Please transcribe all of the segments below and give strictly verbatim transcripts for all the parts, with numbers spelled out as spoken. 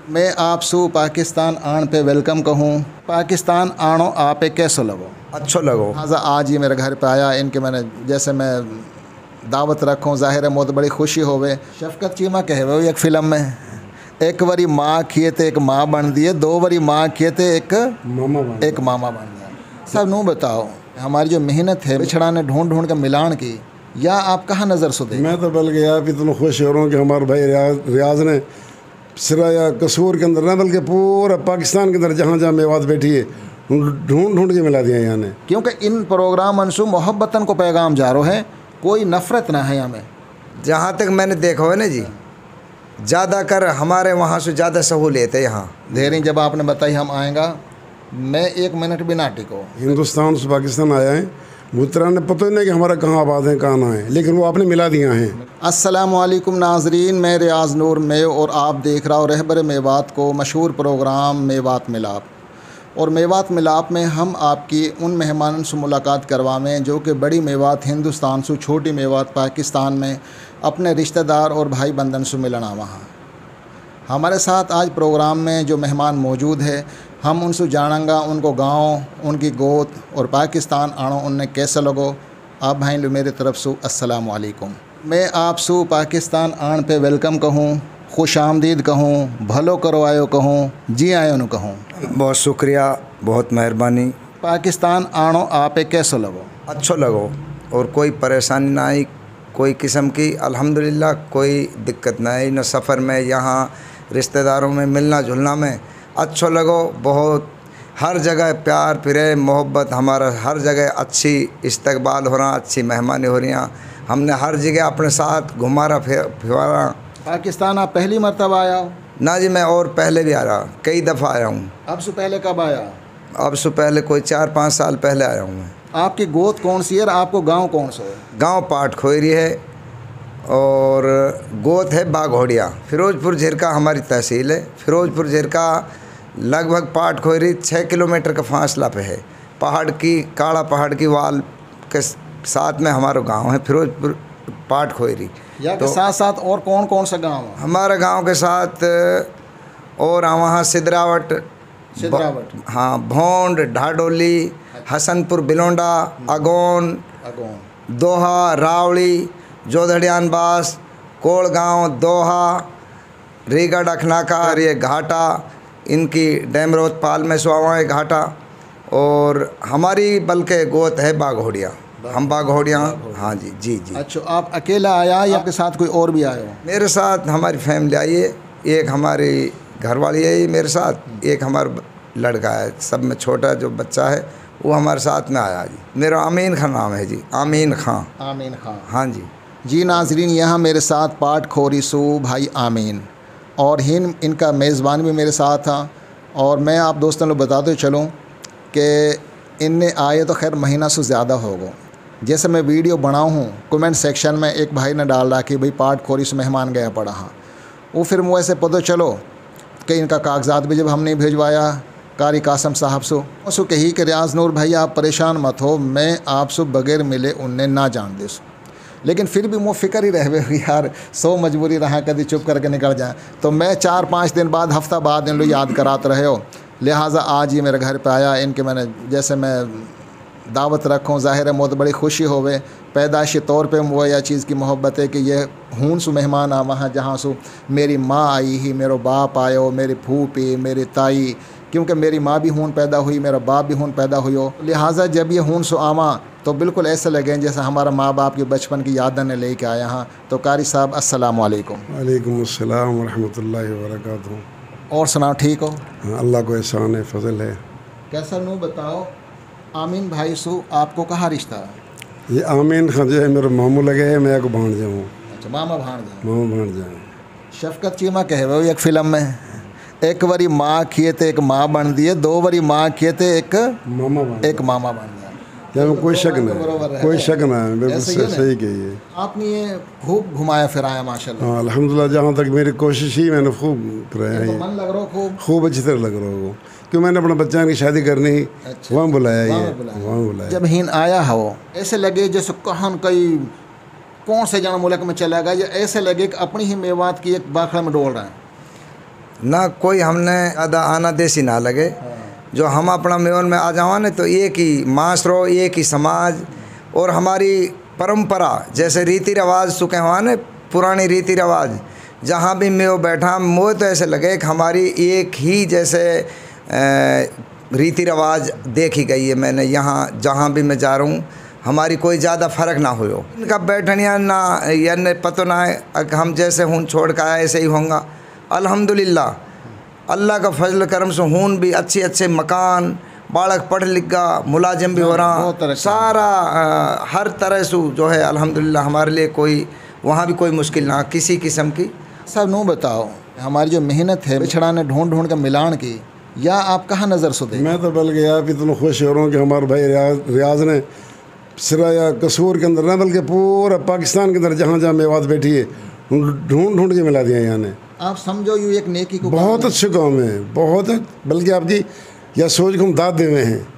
मैं आप सू पाकिस्तान आन पे वेलकम कहूँ। पाकिस्तान आनो आप कैसो लगो? अच्छो लगो। हाँ, आज ये मेरे घर पे आया, इनके मैंने जैसे मैं दावत रखूँ, ज़ाहिर है बहुत बड़ी खुशी होवे। शफकत चीमा कहे वो एक फ़िल्म में, एक बारी माँ किए थे एक माँ बन दिए, दो बारी माँ किए थे एक मामा बन एक मामा बन गया। सब नू बताओ, हमारी जो मेहनत है बिछड़ा ने ढूंढ ढूंढ कर मिलान की, या आप कहाँ नज़र सुधे? मैं तो बल्कि आप इतना खुश हो रहा हूँ कि हमारे भाई रियाज रियाज ने सिरा या कसूर के अंदर ना बल्कि पूरा पाकिस्तान के अंदर जहाँ जहाँ मेवात बैठी है ढूंढ ढूंढ के मिला दिया यहाँ ने। क्योंकि इन प्रोग्राम मनसू मोहब्बतन को पैगाम जा रहा है, कोई नफ़रत ना है हमें। जहाँ तक मैंने देखा है ना जी, ज़्यादा कर हमारे वहाँ से ज़्यादा सहूलियत है यहाँ। देरी जब आपने बताई हम आएगा, मैं एक मिनट भी ना टिको। हिंदुस्तान से पाकिस्तान आया है, भूतरा ने पता ही नहीं कि हमारा कहाँ आबाद है कहाँ ना है, लेकिन वो आपने मिला दिया है। अस्सलाम वालेकुम नाजरीन, मैं रियाज नूर में और आप देख रहा हूँ रहबर मेवात को मशहूर प्रोग्राम मेवात मिलाप। और मेवात मिलाप में हम आपकी उन मेहमानों से मुलाकात करवावें जो कि बड़ी मेवात हिंदुस्तान से, छोटी मेवात पाकिस्तान में अपने रिश्तेदार और भाई बंधन से मिलना। वहाँ हमारे साथ आज प्रोग्राम में जो मेहमान मौजूद है, हम उनसे जानेंगा उनको गांव, उनकी गोत और पाकिस्तान आनो उनने कैसे लगो। आप भाई लो मेरी तरफ से अस्सलाम वालेकुम। मैं आप सू पाकिस्तान आन पे वेलकम कहूँ, खुश आमदीद कहूँ, भलो करो आयो कहूँ, जी आयो न कहूँ। बहुत शुक्रिया, बहुत मेहरबानी। पाकिस्तान आनो आप कैसे लगो? अच्छो लगो और कोई परेशानी ना आई, कोई किस्म की, अल्हम्दुलिल्लाह कोई दिक्कत ना आई। न सफ़र में, यहाँ रिश्तेदारों में मिलना जुलना में अच्छो लगो। बहुत हर जगह प्यार प्रे मोहब्बत, हमारा हर जगह अच्छी इस्तकबाल हो रहा, अच्छी मेहमानी हो रही। हमने हर जगह अपने साथ घुमारा फिरा। पाकिस्तान आप पहली मरतबा आया हो? ना जी, मैं और पहले भी आ रहा, कई दफ़ा आया हूँ। अब से पहले कब आया? अब से पहले कोई चार पाँच साल पहले आया हूँ मैं। आपकी गोत कौन सी है और आपको गांव कौन सा है? गांव पाट खोयरी है और गोत है बाघोड़िया। फिरोजपुर झिरका हमारी तहसील है। फिरोजपुर झिरका लगभग पाट खोयरी छः किलोमीटर का फासला पे है। पहाड़ की, काला पहाड़ की वाल के साथ में हमारा गांव है फिरोजपुर पाट खोयरी। या तो के साथ साथ और कौन कौन सा गांव है? हमारे गांव के साथ और वहाँ सिदरावट, सिदरावट, हाँ, भोंड, ढाडोली, हसनपुर, बिलोंडा, अगोन, अगोन, दोहा, रावड़ी, जोधड़ियान बास, कोड़गांव, दोहा, रीगा, डखनाका और ये घाटा, इनकी डैमरोत पाल में सुहावाएँ घाटा। और हमारी बल्कि गोत है बाघोड़िया, हम बाघोड़िया। हाँ जी जी जी। अच्छा, आप अकेला आया या आपके साथ कोई और भी आया हो? मेरे साथ हमारी फैमिली आई है, एक हमारी घरवाली है मेरे साथ, एक हमारा लड़का है, सब में छोटा जो बच्चा है वो हमारे साथ में आया जी। मेरा आमीन खां नाम है जी, आमीन खां। आमीन खां, हाँ जी जी। नाजरीन, यहाँ मेरे साथ पाट खोरी सू भाई आमीन और हिन, इनका मेज़बान भी मेरे साथ था। और मैं आप दोस्तों को बताते चलूँ कि इनने आए तो खैर महीना से ज़्यादा होगा। जैसे मैं वीडियो बनाऊँ हूँ, कमेंट सेक्शन में एक भाई ने डाल रहा कि भाई पाट खोरी से मेहमान गया पड़ा। हाँ, वो फिर मुझे से पता चलो कि इनका कागजात भी जब हमने भिजवाया कारी कासम साहब से, उसको कही कि रियाज नूर भाई आप परेशान मत हो, मैं आपसे बगैर मिले उनने ना जान दे सो। लेकिन फिर भी वो फ़िक्र ही रहे यार, सो मजबूरी रहा कभी चुप करके निकल जाए। तो मैं चार पाँच दिन बाद, हफ्ता बाद इन लोग याद कराते रहे हो, लिहाजा आज ये मेरे घर पे आया। इनके मैंने जैसे मैं दावत रखूँ, ज़ाहिर है बहुत बड़ी खुशी होवे। पैदाइशी तौर पे वो यह चीज़ की मोहब्बत है कि ये हून सु मेहमान आ वहाँ जहाँ सु मेरी माँ आई ही, मेरा बाप आयो, मेरी फूफी, मेरी ताई, क्योंकि मेरी माँ भी हून पैदा हुई, मेरा बाप भी हून पैदा हुई हो। लिहाजा जब ये हून सु आवा तो बिल्कुल ऐसे लगे जैसे हमारा माँ बाप की बचपन की यादें ने लेके आया। हाँ, तो कारी साहब अस्सलाम वालेकुम। वालेकुम अस्सलाम व रहमतुल्लाहि व बरकातहू। और सुनाओ, ठीक हो? हाँ, अल्लाह को एहसान है, फजल है। कैसा नू बताओ, आमीन भाई सु आपको कहाँ रिश्ता है? ये आमीन खां जो है मेरे मामू लगे है, मैं को भाण जाऊँ। अच्छा, मामा भाणजा। मामू भाण जाऊँ। शफकत चीमा कहे वो एक फ़िल्म में, एक बारी माँ किए थे एक माँ बन दिए, दो बारी माँ किए थे एक मामा बन एक मामा बन गया। या कोई शक नहीं, कोई शक ना है, बिल्कुल सही कही है आपने। ये खूब घुमाया फिराया माशाल्लाह। हाँ, अल्हम्दुलिल्लाह, जहाँ तक मेरी कोशिश ही मैंने खूब कराया है। मन लग रहा खूब खूब अच्छी तरह लग रहा हो, क्योंकि मैंने अपने बच्चा की शादी करनी, वहाँ बुलाया ये, वहाँ बुलाया। जब हिन आया हो ऐसे लगे जैसे कहन कई कौन से जन मुल्क में चला गया, या ऐसे लगे कि अपनी ही मेवात की एक बाखड़ा में डोल रहा है। ना कोई हमने ज़्यादा आना देसी ना लगे। जो हम अपना मेवन में आ जावा न तो एक ही माशरो, एक ही समाज और हमारी परंपरा जैसे रीति रिवाज सुखे हुआ न पुरानी रीति रिवाज, जहाँ भी मैं वो बैठा मुझे तो ऐसे लगे कि हमारी एक ही जैसे रीति रिवाज देखी गई है मैंने यहाँ जहाँ भी मैं जा रहा हूँ, हमारी कोई ज़्यादा फ़र्क ना हो। इनका बैठनिया ना या न पता ना है हम जैसे हूँ छोड़ कर आए ऐसे ही होंगे। अल्हम्दुलिल्लाह अल्लाह का फजल करम से हूँ भी अच्छे अच्छे मकान, बालक पढ़ लिख गा, मुलाजिम भी हो रहा, सारा आ, हर तरह से जो है अल्हम्दुलिल्लाह हमारे लिए कोई वहाँ भी कोई मुश्किल ना किसी किस्म की। सब नू बताओ हमारी जो मेहनत है बिछड़ा ने ढूंढ ढूंढ कर मिलान की, या आप कहाँ नज़र से दें? मैं तो बल्कि आप इतना खुश हो रहा हूँ कि हमारे भाई रियाज रियाज ने सिरा या कसूर के अंदर ना बल्कि पूरा पाकिस्तान के अंदर जहाँ जहाँ मेवात बैठी है ढूंढ ढूंढ के मिला दिया यहाँ ने। आप समझो यू एक नेकी को बहुत अच्छे काम है, बहुत बल्कि आपकी यह सोच को हम दाद दे हुए हैं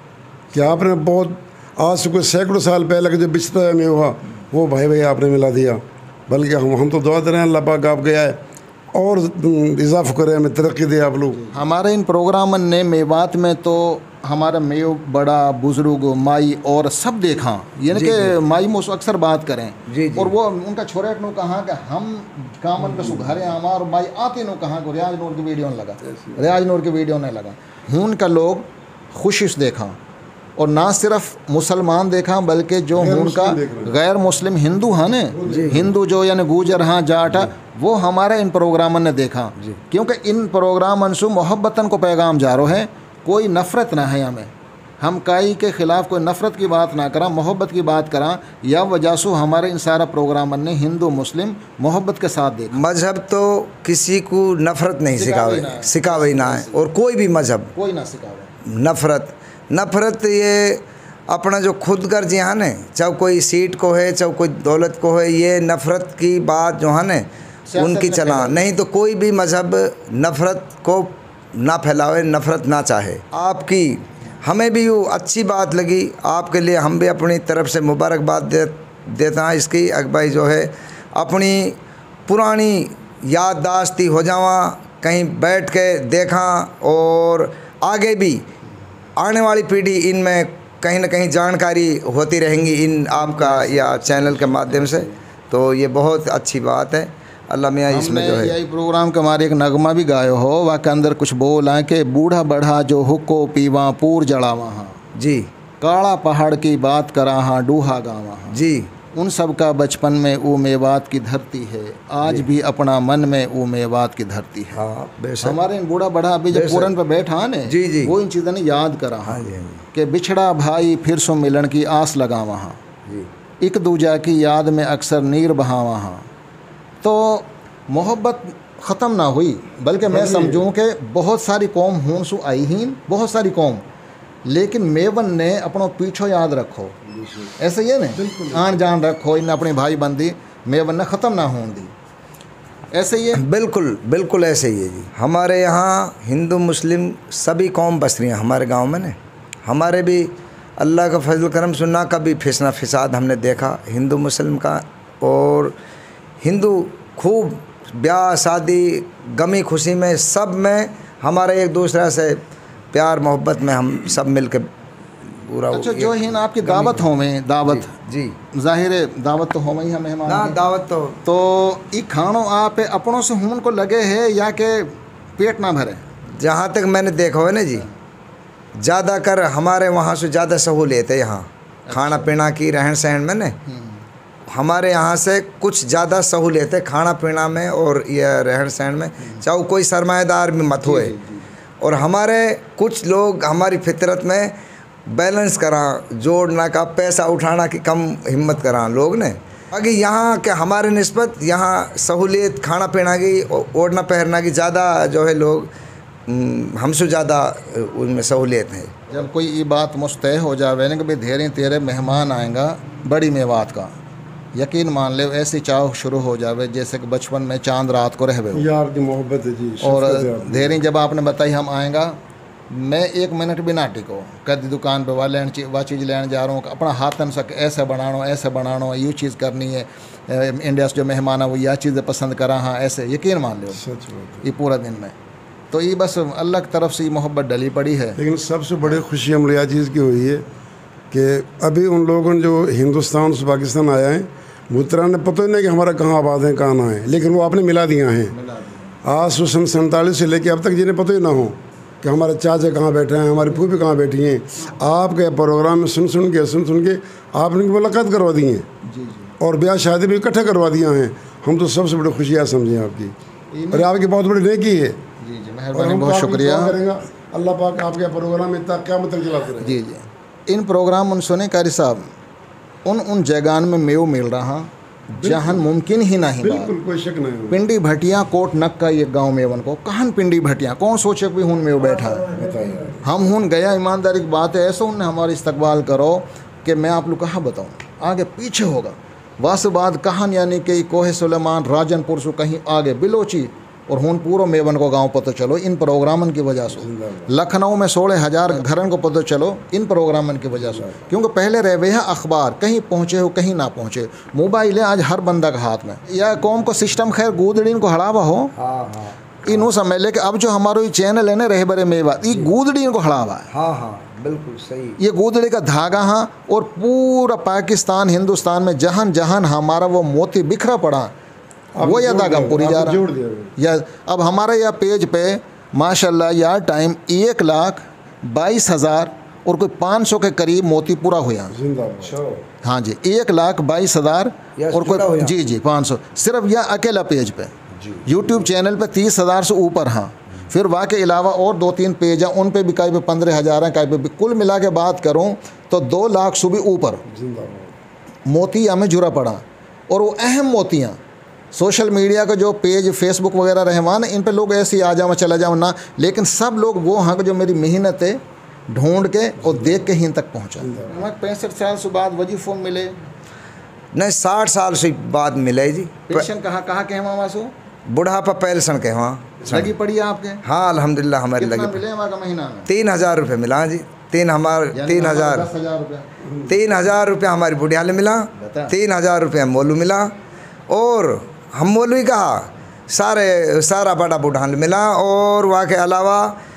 कि आपने बहुत आज से कोई सैकड़ों साल पहले का जो बिछता है मेवा वो भाई भाई आपने मिला दिया। बल्कि हम हम तो दुआ दे रहे हैं अल्लाह पाक आप गया है और इजाफ़ा करे, हमें तरक्की दे आप लोग। हमारे इन प्रोग्राम ने मेवात में तो हमारा मेव बड़ा बुजुर्ग माई और सब देखा, यानी कि माई मुझसे अक्सर बात करें जी जी। और वो उनका छोरे नु कहा कि हम कामन पे सुधारे हमार और माई आते नु कहा को रियाज नूर की वीडियो ने लगा, रियाज नूर की वीडियो ने लगा हून का लोग खुशी से देखा और ना सिर्फ मुसलमान देखा बल्कि जो उनका गैर मुस्लिम हिंदू है न, हिंदू जो यानी गुजर हाँ जाट वो हमारे इन प्रोग्राम ने देखा, क्योंकि इन प्रोग्राम से मोहब्बतन को पैगाम जा रहा है, कोई नफ़रत ना है हमें, हम काई के ख़िलाफ़ कोई नफ़रत की बात ना करा, मोहब्बत की बात करा। या वजह से हमारे इन सारा प्रोग्राम ने हिंदू मुस्लिम मोहब्बत के साथ देखा। मज़हब तो किसी को नफ़रत नहीं सिखावे सिखावे ना है और कोई भी मज़हब कोई ना सिखावे नफ़रत नफ़रत ये अपना जो खुद गर्ज यहाँ न चाहे कोई सीट को है चाहे कोई दौलत को है, ये नफ़रत की बात जो है न उनकी चला, नहीं तो कोई भी मज़हब नफ़रत को ना फैलावे, नफ़रत ना चाहे। आपकी हमें भी वो अच्छी बात लगी, आपके लिए हम भी अपनी तरफ से मुबारकबाद दे देता हैं इसकी। अकबाई जो है अपनी पुरानी याददाश्ती हो जावा, कहीं बैठ के देखा और आगे भी आने वाली पीढ़ी इनमें कहीं ना कहीं जानकारी होती रहेंगी इन आपका या चैनल के माध्यम से, तो ये बहुत अच्छी बात है। अल्लाह मियाँ इसमें जो है यही प्रोग्राम के हमारे एक नगमा भी गायो हो, वहाँ के अंदर कुछ बोल है कि बूढ़ा बढ़ा जो हुक्को पीवा पूर जड़ावा हाँ जी, काला पहाड़ की बात करा हाँ डूहा गावा हाँ जी, उन सब का बचपन में वो मेवात की धरती है, आज भी अपना मन में वो मेवात की धरती है। हाँ बेशक हमारे इन बूढ़ा बढ़ा अभी जब पूरन पे बैठा ने जी जी वो इन चीज़ों ने याद करा हाँ जी हाँ कि बिछड़ा भाई फिर सो मिलन की आस लगा वहाँ, जी, एक दूजा की याद में अक्सर नीर बहा वहाँ। तो मोहब्बत ख़त्म ना हुई, बल्कि मैं समझूं कि बहुत सारी कौम हूं सु आई ही बहुत सारी कौम, लेकिन मेवन ने अपनों पीछो याद रखो, ऐसे ही ने आन जान रखो इन अपनी भाई बंदी मेवन ने ख़त्म ना हों दी, ऐसे ही है। बिल्कुल बिल्कुल ऐसे ही है जी। हमारे यहाँ हिंदू मुस्लिम सभी कौम बस रही हैं हमारे गांव में न, हमारे भी अल्लाह का फजल करम सुनना कभी फिसना फिसाद हमने देखा हिंदू मुस्लिम का, और हिंदू खूब ब्याह शादी गमी खुशी में सब में हमारे एक दूसरे से प्यार मोहब्बत में हम सब मिल के पूरा। अच्छा जो ही ना आपकी दावत हो में दावत जी, जाहिर है दावत तो हो में ही हमें मेहमान ना दावत तो तो ई खानो आप अपनों से हून को लगे है या के पेट ना भरे? जहाँ तक मैंने देखा है ना जी, ज़्यादा कर हमारे वहाँ से ज़्यादा सहूलियत है यहाँ खाना पीना की रहन सहन में न, हमारे यहाँ से कुछ ज़्यादा सहूलियत है खाना पीना में और यह रहन सहन में, चाहे कोई सरमाएदार भी मत हुए। और हमारे कुछ लोग हमारी फितरत में बैलेंस करा जोड़ना का पैसा उठाना की कम हिम्मत करा लोग ने, बाकी यहाँ के हमारे निस्बत यहाँ सहूलियत खाना पीना की ओढ़ना पहनना की ज़्यादा जो है लोग हमसे ज़्यादा उनमें सहूलियत है। जब कोई ये बात मुस्तय हो जावे ना कि भाई धीरे तेरे मेहमान आएगा बड़ी मेवात का, यकीन मान ले ऐसी चाह शुरू हो जावे जैसे कि बचपन में चांद रात को रहवे यार की मोहब्बत है जी। और धीरे जब आपने बताई हम आएगा मैं एक मिनट भी ना टिको, कभी दुकान पे वा लैन वा चीज़ लैन जा रहा हूँ, अपना हाथन सक ऐसे बनाना ऐसे बनाना ये चीज़ करनी है, इंडिया से जो मेहमान है वो यह चीज़ें पसंद करा, हाँ ऐसे यकीन मान लो सच बात ये पूरा दिन में। तो ये बस अल्लाह की तरफ से ये मोहब्बत डली पड़ी है। लेकिन सबसे बड़ी खुशी हम यह चीज़ की हुई है कि अभी उन लोगों ने जो हिंदुस्तान से पाकिस्तान आया है भूतरा ने पता ही नहीं कि हमारा कहाँ आबाद है कहाँ ना है, लेकिन वो आपने मिला दिया है। आज सौ सन सैंतालीस से लेकर अब तक जिन्हें पता ही ना हो कि हमारे चाचा कहाँ बैठे हैं, हमारी फूफी कहाँ बैठी हैं, आपके प्रोग्राम में सुन सुन के सुन सुन के आपने उनकी मुलाकात करवा दी है और ब्याह शादी भी इकट्ठा करवा दिया है। हम तो सबसे बड़ी खुशियाँ समझें आपकी, और आपकी बहुत बड़ी नेकी है। जी जी मेहरबानी, बहुत शुक्रिया। अल्लाह पाक आपके प्रोग्राम में इतना क्या मतलब चलाते रहे। जी जी इन प्रोग्राम उन सुने कारी साहब उन उन जगह में मेव मिल रहा जहाँ मुमकिन ही नहीं, बिल्कुल कोई शक नहीं। पिंडी भटिया कोट नक का ये गांव में उनको कहन पिंडी भटिया कौन सोचे कोई हुन में बैठा है, हम हुन गया ईमानदारी की बात है, ऐसा उनने हमारा इस्तकबाल करो कि मैं आप लोग कहाँ बताऊँ आगे पीछे होगा वास बाद कहन यानी कि कोहे सुलेमान राजनपुर से कहीं आगे बिलोची और हुन पूरा मेवन को गांव पता चलो इन प्रोग्रामन की वजह से। लखनऊ में सोलह हज़ार घरन को पता चलो इन प्रोग्रामन की वजह से, क्योंकि पहले रहे है अखबार कहीं पहुँचे हो कहीं ना पहुँचे, मोबाइल है आज हर बंदा के हाथ में, या कौम को सिस्टम खैर गूदड़ीन को हड़ावा हो इनू समझ ले कि अब जो हमारा ये चैनल है ना रह बरे मेवा ये गूदड़ीन को हड़ावा है। हाँ हाँ बिल्कुल सही, ये गूदड़ी का धागा हाँ, और पूरा पाकिस्तान हिंदुस्तान में जहां जहां हमारा वो मोती बिखरा पड़ा वो या धागा पूरी जा रहा। या अब हमारे यह पेज पे माशाल्लाह यार टाइम एक लाख बाईस हज़ार और कोई पाँच सौ के करीब मोती पूरा हुआ। हाँ जी एक लाख बाईस हज़ार और कोई जी जी पाँच सौ सिर्फ यह अकेला पेज पे, यूट्यूब चैनल पे तीस हज़ार से ऊपर। हाँ फिर वहाँ के अलावा और दो तीन पेज हैं उन पे भी कहीं पे पंद्रह हज़ार हैं, कहीं पे भी, कुल मिला के बात करूँ तो दो लाख से भी ऊपर मोती हमें जुड़ा पड़ा। और वो अहम मोतियाँ सोशल मीडिया का जो पेज फेसबुक वगैरह रहे वहाँ ना इन पे लोग ऐसे ही आ जाओ चला जाओ ना, लेकिन सब लोग वो हाँ जो मेरी मेहनत है ढूंढ के और देख के ही तक पहुँचा। हमें पैंसठ साल से बाद वजीफों मिले नहीं, साठ साल से बाद मिले जी। पेंशन कहाँ कहाँ के वहाँ वासु बुढ़ापा पेंशन के वहाँ लगी पड़ी है आपके? हाँ अल्हम्दुलिल्लाह हमारे लगी। मिले वहाँ का महीना में तीन हज़ार रुपये मिला जी, तीन हमारे तीन हज़ार तीन हज़ार रुपया हमारी बुढ़िया ने मिला, तीन हज़ार रुपया मोलू मिला, और हम मौलवी कहा सारे सारा बड़ा बुढ़ान मिला, और वहाँ के अलावा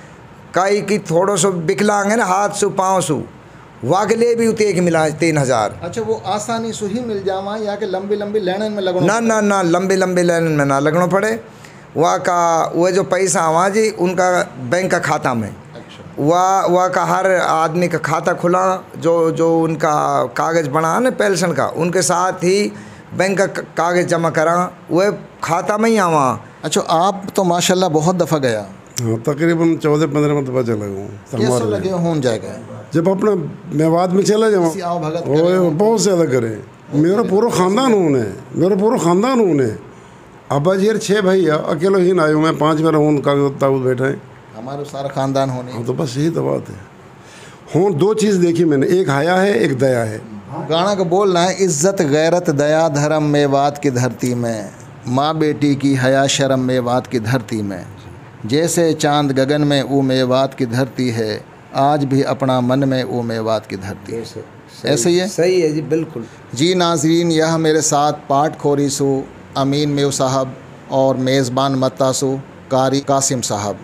कई की थोड़ो सो विकलांग है ना हाथ सु पाँव सु वहाँ के लिए भी उतने एक मिला तीन हज़ार। अच्छा वो आसानी से ही मिल जावा या के लंबी लंबी लाइन में लगना? ना ना ना लंबी लंबी लाइन में ना लगना पड़े, वहाँ का वो जो पैसा वहाँ जी उनका बैंक का खाता में। अच्छा। वह वह का हर आदमी का खाता खुला जो जो उनका कागज़ बना ना पेंशन का, उनके साथ ही बैंक का कागज़ जमा करा वह खाता में ही आवा। अच्छा आप तो माशाल्लाह बहुत दफ़ा गया? हाँ तकरीबन चौदह पंद्रह मरतबा चला गया। कैसे लगे हो जाएगा जब अपना मेवात में चला जाऊँ बहुत ज़्यादा करे, मेरा पूरा ख़ानदान हूँ मेरा पूरा ख़ानदान हूँ अब्बा जी यार छः भाई अकेले ही ना आयो, मैं पाँच मेरा हूँ ताऊद बैठा है, हमारा सारा ख़ानदान होने। हाँ तो बस यही तो बात है। हूँ दो चीज़ देखी मैंने, एक हया है एक दया है। गाना का बोलना है इज़्ज़त गैरत दया धर्म मेवात की धरती में, माँ बेटी की हया शर्म मेवात की धरती में, जैसे चांद गगन में वो मेवात की धरती है, आज भी अपना मन में वो मेवात की धरती है। ऐसे ही है? सही है जी बिल्कुल जी। नाजरीन यह मेरे साथ पाठ खोरीसु अमीन मेव साहब और मेज़बान मत्तासु कारी कासिम साहब,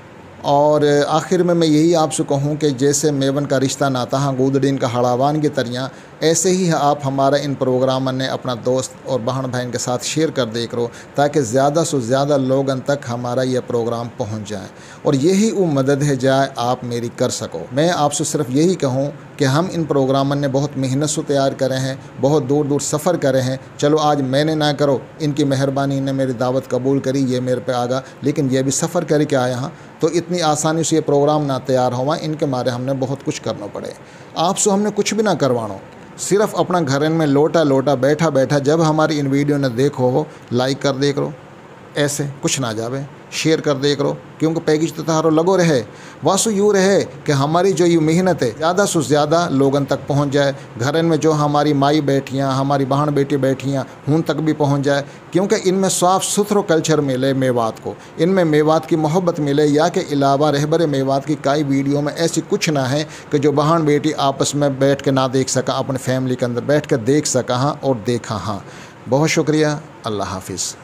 और आखिर में मैं यही आपसे कहूँ कि जैसे मेवन का रिश्ता नाता हाँ गूदड़ीन का हड़ावान की तरियाँ, ऐसे ही आप हमारा इन प्रोग्राम ने अपना दोस्त और बहन बहन के साथ शेयर कर दे करो ताकि ज़्यादा से ज़्यादा लोगों तक हमारा यह प्रोग्राम पहुँच जाए, और यही वो मदद है जाए आप मेरी कर सको। मैं आपसे सिर्फ यही कहूँ कि हम इन प्रोग्राम ने बहुत मेहनत से तैयार करे हैं, बहुत दूर दूर सफ़र करे हैं। चलो आज मैंने ना करो, इनकी मेहरबानी ने मेरी दावत कबूल करी, ये मेरे पे आगा, लेकिन ये भी सफ़र करके आया हाँ, तो इतनी आसानी से ये प्रोग्राम ना तैयार हुआ, इनके मारे हमने बहुत कुछ करना पड़े। आपसे हमने कुछ भी ना करवाना, सिर्फ अपना घरन में लोटा लोटा बैठा बैठा जब हमारी इन वीडियो ने देखो हो लाइक कर दे करो, ऐसे कुछ ना जावे, शेयर कर दे करो, क्योंकि पैकेज तो तारो लगो रहे। वासु यूँ रहे कि हमारी जो ये मेहनत है ज़्यादा से ज़्यादा लोगन तक पहुंच जाए, घरन में जो हमारी माई बैठियाँ, हमारी बहन बेटी बैठियाँ, उन तक भी पहुंच जाए, क्योंकि इनमें साफ़ सुथरो कल्चर मिले मेवात को, इनमें मेवात की मोहब्बत मिले। या के अलावा रहबर मेवात की कई वीडियो में ऐसी कुछ ना है कि जो बहन बेटी आपस में बैठ के ना देख सका, अपने फैमिली के अंदर बैठ कर देख सका हाँ और देखा हाँ। बहुत शुक्रिया, अल्लाह हाफिज़।